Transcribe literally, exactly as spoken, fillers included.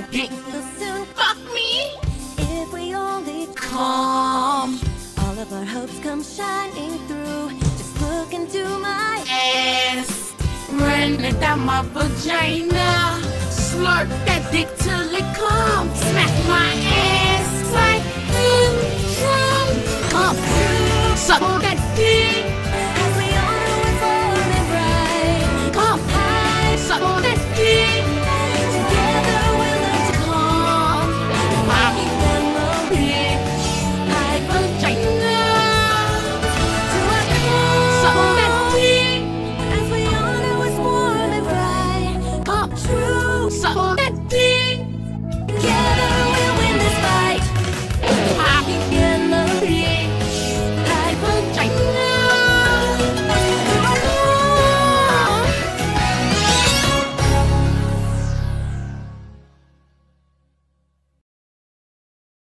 dick You'll soon fuck me. if we only Come, all of our hopes come shining through. Just look into my ass, run it down my vagina. Slurp that dick till it comes. Smack my ass like boom, drum. Come through, suck on that dick. as we honor what's warm and bright. Come high, suck on that dick. Together we'll learn to Come, mommy, memory. my vagina. To our Suck on that dick. as we honor what's warm and bright. Come True. suck on that dick.